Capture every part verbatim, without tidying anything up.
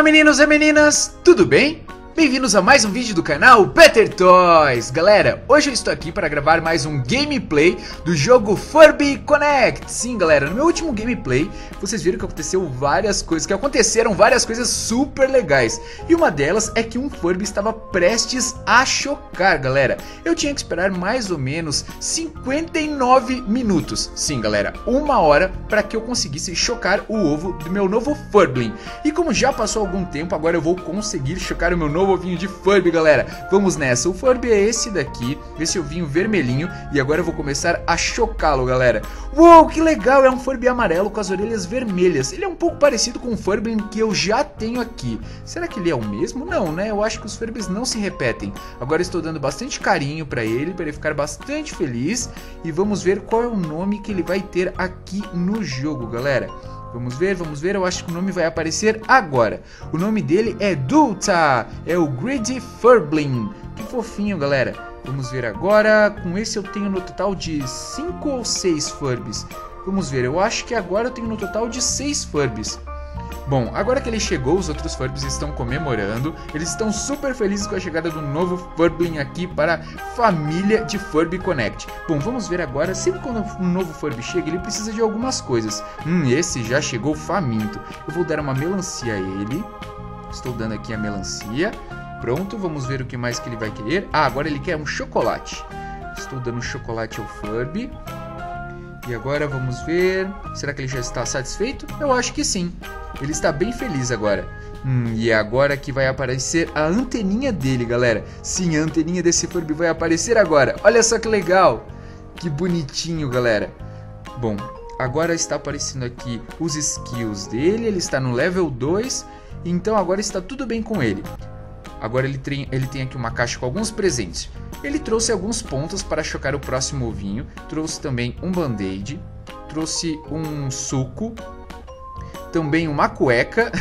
Olá meninos e meninas, tudo bem? Bem-vindos a mais um vídeo do canal Better Toys. Galera, hoje eu estou aqui para gravar mais um gameplay do jogo Furby Connect. Sim galera, no meu último gameplay vocês viram que aconteceu várias coisas, que aconteceram várias coisas super legais. E uma delas é que um Furby estava prestes a chocar, galera. Eu tinha que esperar mais ou menos cinquenta e nove minutos. Sim galera, uma hora para que eu conseguisse chocar o ovo do meu novo Furby. E como já passou algum tempo, agora eu vou conseguir chocar o meu novo ovinho de Furby, galera. Vamos nessa. O Furby é esse daqui, esse ovinho vermelhinho, e agora eu vou começar a chocá-lo, galera. Uou, que legal, é um Furby amarelo com as orelhas vermelhas. Ele é um pouco parecido com o Furby que eu já tenho aqui. Será que ele é o mesmo? Não, né? Eu acho que os Furbys não se repetem. Agora estou dando bastante carinho pra ele, para ele ficar bastante feliz, e vamos ver qual é o nome que ele vai ter aqui no jogo, galera. Vamos ver, vamos ver, eu acho que o nome vai aparecer agora. O nome dele é Dulta, é o Greedy Furbling. Que fofinho, galera. Vamos ver agora, com esse eu tenho no total de cinco ou seis Furbys. Vamos ver, eu acho que agora eu tenho no total de seis Furbys. Bom, agora que ele chegou, os outros Furbys estão comemorando. Eles estão super felizes com a chegada do novo Furbling aqui para a família de Furby Connect. Bom, vamos ver agora, sempre quando um novo Furby chega, ele precisa de algumas coisas. Hum, esse já chegou faminto. Eu vou dar uma melancia a ele. Estou dando aqui a melancia. Pronto, vamos ver o que mais que ele vai querer. Ah, agora ele quer um chocolate. Estou dando chocolate ao Furby. E agora vamos ver, será que ele já está satisfeito? Eu acho que sim, ele está bem feliz agora. Hum, e é agora que vai aparecer a anteninha dele, galera. Sim, a anteninha desse Furby vai aparecer agora. Olha só que legal, que bonitinho, galera. Bom, agora está aparecendo aqui os skills dele, ele está no level dois, então agora está tudo bem com ele. Agora ele tem, ele tem aqui uma caixa com alguns presentes. Ele trouxe alguns pontos para chocar o próximo ovinho. Trouxe também um band-aid. Trouxe um suco. Também uma cueca.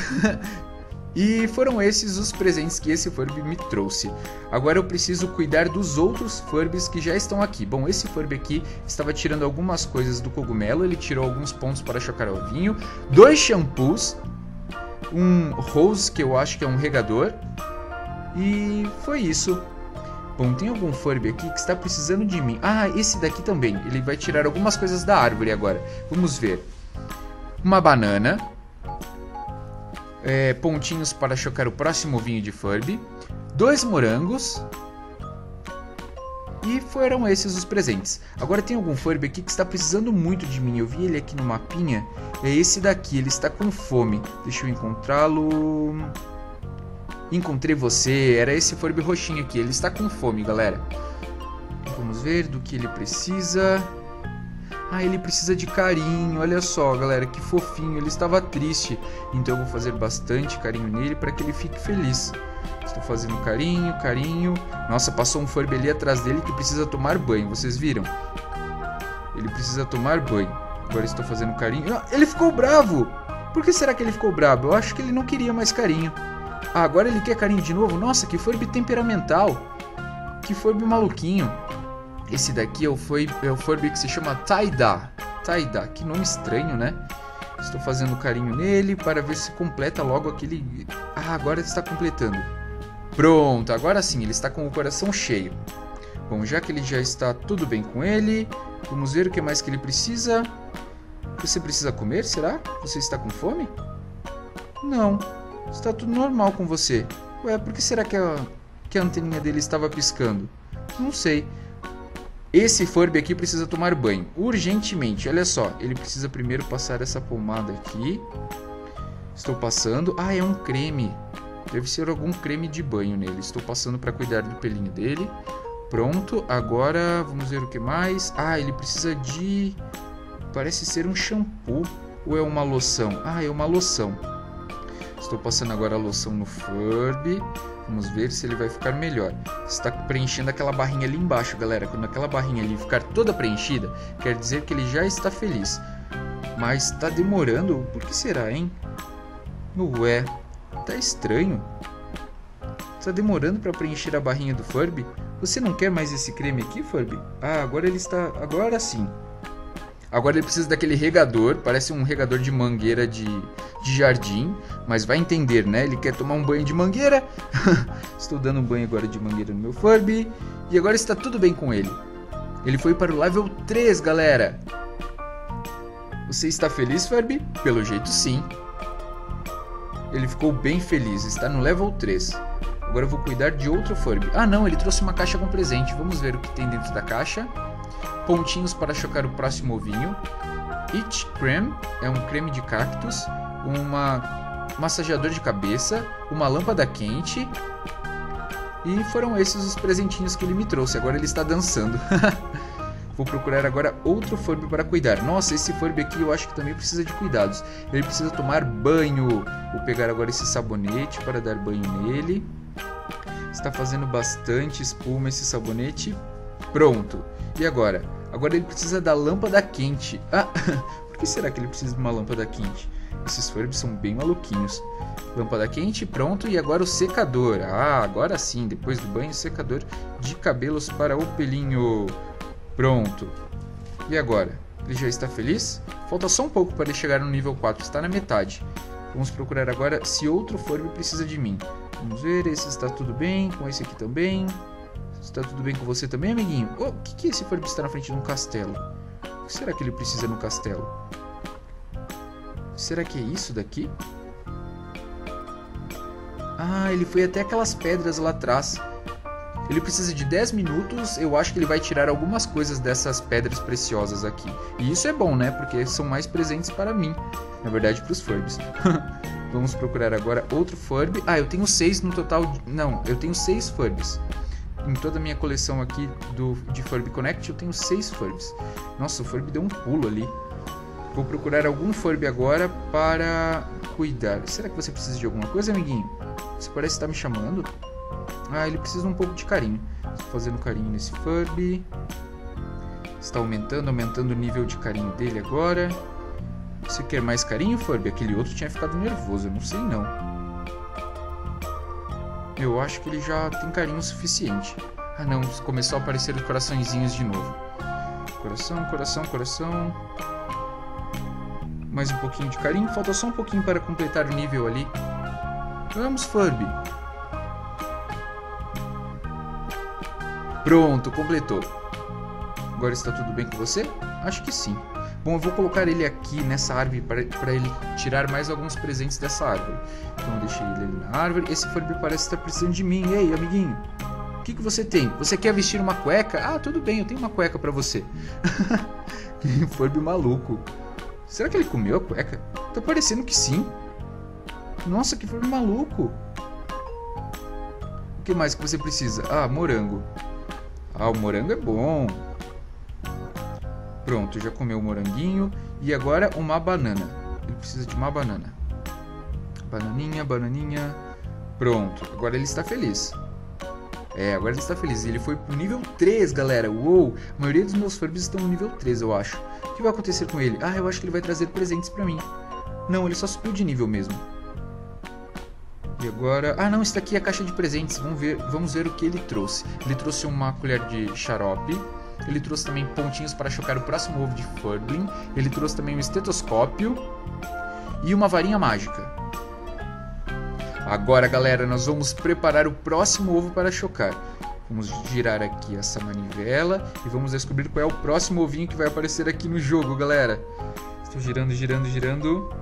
E foram esses os presentes que esse Furby me trouxe. Agora eu preciso cuidar dos outros Furbys que já estão aqui. Bom, esse Furby aqui estava tirando algumas coisas do cogumelo. Ele tirou alguns pontos para chocar o ovinho. Dois shampoos. Um hose, que eu acho que é um regador. E foi isso. Bom, tem algum Furby aqui que está precisando de mim. Ah, esse daqui também. Ele vai tirar algumas coisas da árvore agora. Vamos ver. Uma banana. É, pontinhos para chocar o próximo ovinho de Furby. Dois morangos. E foram esses os presentes. Agora tem algum Furby aqui que está precisando muito de mim. Eu vi ele aqui no mapinha. É esse daqui, ele está com fome. Deixa eu encontrá-lo. Encontrei você, era esse Furby roxinho aqui, ele está com fome, galera. Vamos ver do que ele precisa. Ah, ele precisa de carinho, olha só, galera, que fofinho, ele estava triste. Então eu vou fazer bastante carinho nele para que ele fique feliz. Estou fazendo carinho, carinho. Nossa, passou um Furby ali atrás dele que precisa tomar banho, vocês viram? Ele precisa tomar banho. Agora estou fazendo carinho. Ah, ele ficou bravo! Por que será que ele ficou bravo? Eu acho que ele não queria mais carinho. Ah, agora ele quer carinho de novo? Nossa, que Furby temperamental. Que Furby maluquinho. Esse daqui é o, foi, é o Furby que se chama Taida. Taida, que nome estranho, né? Estou fazendo carinho nele para ver se completa logo aquele... Ah, agora está completando. Pronto, agora sim, ele está com o coração cheio. Bom, já que ele já está tudo bem com ele, vamos ver o que mais que ele precisa. Você precisa comer, será? Você está com fome? Não. Está tudo normal com você. Ué, por que será que a, que a anteninha dele estava piscando? Não sei. Esse Furby aqui precisa tomar banho urgentemente. Olha só, ele precisa primeiro passar essa pomada aqui. Estou passando. Ah, é um creme. Deve ser algum creme de banho nele. Estou passando para cuidar do pelinho dele. Pronto, agora vamos ver o que mais. Ah, ele precisa de... Parece ser um shampoo. Ou é uma loção? Ah, é uma loção. Estou passando agora a loção no Furby. Vamos ver se ele vai ficar melhor. Está preenchendo aquela barrinha ali embaixo, galera. Quando aquela barrinha ali ficar toda preenchida, quer dizer que ele já está feliz. Mas está demorando. Por que será, hein? Ué, tá estranho. Está demorando para preencher a barrinha do Furby. Você não quer mais esse creme aqui, Furby? Ah, agora ele está... Agora sim. Agora ele precisa daquele regador, parece um regador de mangueira de, de jardim, mas vai entender, né? Ele quer tomar um banho de mangueira. Estou dando um banho agora de mangueira no meu Furby. E agora está tudo bem com ele. Ele foi para o level três, galera. Você está feliz, Furby? Pelo jeito sim. Ele ficou bem feliz, está no level três. Agora eu vou cuidar de outro Furby. Ah não, ele trouxe uma caixa com presente. Vamos ver o que tem dentro da caixa. Pontinhos para chocar o próximo ovinho. Itch Cream, é um creme de cactus. Uma massageador de cabeça. Uma lâmpada quente. E foram esses os presentinhos que ele me trouxe. Agora ele está dançando. Vou procurar agora outro Furby para cuidar. Nossa, esse Furby aqui eu acho que também precisa de cuidados. Ele precisa tomar banho. Vou pegar agora esse sabonete para dar banho nele. Está fazendo bastante espuma esse sabonete. Pronto. E agora? Agora ele precisa da lâmpada quente. Ah, por que será que ele precisa de uma lâmpada quente? Esses Furbies são bem maluquinhos. Lâmpada quente, pronto. E agora o secador. Ah, agora sim. Depois do banho, secador de cabelos para o pelinho. Pronto. E agora? Ele já está feliz? Falta só um pouco para ele chegar no nível quatro. Está na metade. Vamos procurar agora se outro Furby precisa de mim. Vamos ver. Esse está tudo bem. Com esse aqui também. Está tudo bem com você também, amiguinho? Oh, o que, que esse Furby está na frente de um castelo? O que será que ele precisa no castelo? Será que é isso daqui? Ah, ele foi até aquelas pedras lá atrás. Ele precisa de dez minutos. Eu acho que ele vai tirar algumas coisas dessas pedras preciosas aqui. E isso é bom, né? Porque são mais presentes para mim. Na verdade, para os Furbies. Vamos procurar agora outro Furby. Ah, eu tenho seis no total. Não, eu tenho seis Furbies. Em toda a minha coleção aqui do, de Furby Connect, eu tenho seis Furbies. Nossa, o Furby deu um pulo ali. Vou procurar algum Furby agora para cuidar. Será que você precisa de alguma coisa, amiguinho? Você parece estar me chamando. Ah, ele precisa um pouco de carinho. Estou fazendo carinho nesse Furby. Está aumentando, aumentando o nível de carinho dele agora. Você quer mais carinho, Furby? Aquele outro tinha ficado nervoso, eu não sei não. Eu acho que ele já tem carinho suficiente. Ah não, começou a aparecer os coraçõezinhos de novo. Coração, coração, coração. Mais um pouquinho de carinho. Falta só um pouquinho para completar o nível ali. Vamos, Furby. Pronto, completou. Agora está tudo bem com você? Acho que sim. Bom, eu vou colocar ele aqui nessa árvore para, para ele tirar mais alguns presentes dessa árvore. Então eu deixei ele ali na árvore. Esse Furby parece estar precisando de mim. Ei, amiguinho, o que, que você tem? Você quer vestir uma cueca? Ah, tudo bem, eu tenho uma cueca para você. Que Furby maluco. Será que ele comeu a cueca? Tá parecendo que sim. Nossa, que Furby maluco. O que mais que você precisa? Ah, morango. Ah, o morango é bom. Pronto, já comeu o moranguinho. E agora uma banana. Ele precisa de uma banana. Bananinha, bananinha. Pronto, agora ele está feliz. É, agora ele está feliz. Ele foi pro nível três, galera. Uou, a maioria dos meus Furbies estão no nível três, eu acho. O que vai acontecer com ele? Ah, eu acho que ele vai trazer presentes pra mim. Não, ele só subiu de nível mesmo. E agora... Ah, não, isso daqui é a caixa de presentes. Vamos ver, vamos ver o que ele trouxe. Ele trouxe uma colher de xarope. Ele trouxe também pontinhos para chocar o próximo ovo de Furby. Ele trouxe também um estetoscópio. E uma varinha mágica. Agora, galera, nós vamos preparar o próximo ovo para chocar. Vamos girar aqui essa manivela. E vamos descobrir qual é o próximo ovinho que vai aparecer aqui no jogo, galera. Estou girando, girando, girando.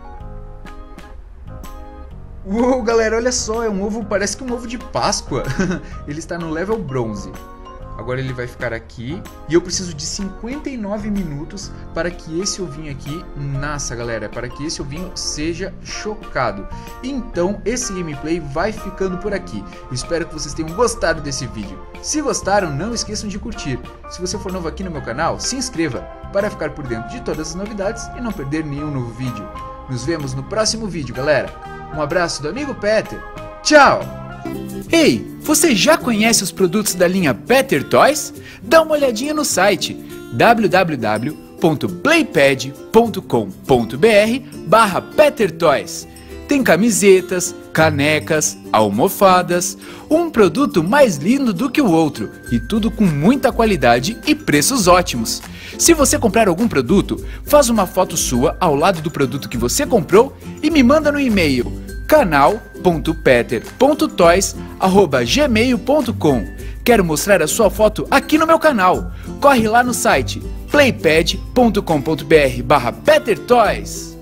Uou, galera, olha só, é um ovo, parece que um ovo de Páscoa. Ele está no level bronze. Agora ele vai ficar aqui. E eu preciso de cinquenta e nove minutos para que esse ovinho aqui nasça, galera. Para que esse ovinho seja chocado. Então esse gameplay vai ficando por aqui. Espero que vocês tenham gostado desse vídeo. Se gostaram, não esqueçam de curtir. Se você for novo aqui no meu canal, se inscreva para ficar por dentro de todas as novidades e não perder nenhum novo vídeo. Nos vemos no próximo vídeo, galera. Um abraço do amigo Peter. Tchau! Ei, você já conhece os produtos da linha Peter Toys? Dá uma olhadinha no site w w w ponto playpad ponto com ponto b r barra Peter Toys. Tem camisetas, canecas, almofadas, um produto mais lindo do que o outro e tudo com muita qualidade e preços ótimos. Se você comprar algum produto, faz uma foto sua ao lado do produto que você comprou e me manda no e-mail canal ponto peter ponto toys arroba gmail ponto com. Quero mostrar a sua foto aqui no meu canal. Corre lá no site playpad ponto com ponto br barra peter toys.